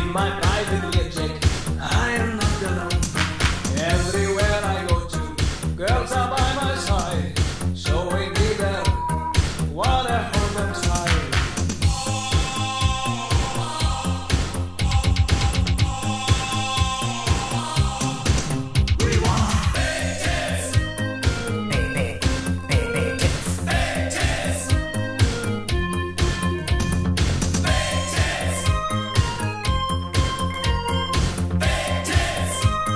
my private jet. I am not alone. Everywhere I go to, girls are by my side, showing me that wanna hold them tight. We want big tits. Big tits. Big tits. Big tits. Big tits.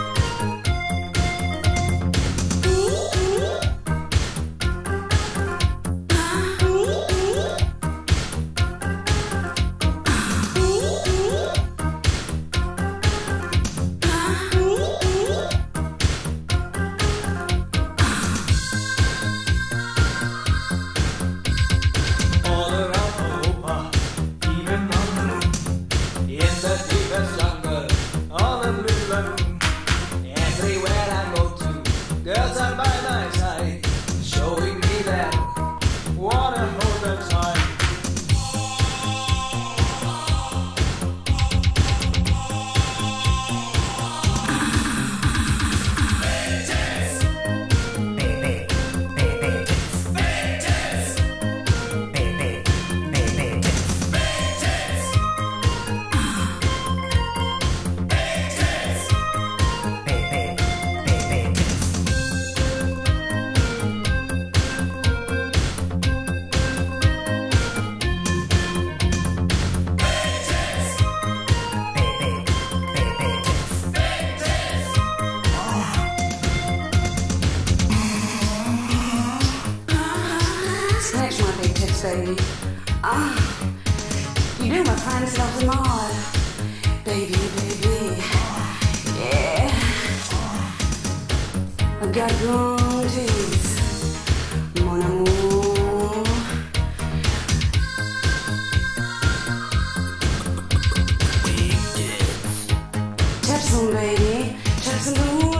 All around Europa, even on the moon, in the deepest jungle, on a blue lagoon. Everywhere I go to, girls are by my side, showing me that wanna hold them tight. Big tits. Big tits. Big tits. Big tits. Big tits. Big tits. Snatch my big tits, baby. You do my finest of them all. Baby, baby. Yeah. I've got long tits. Mon amour. Touch them, baby. Touch them.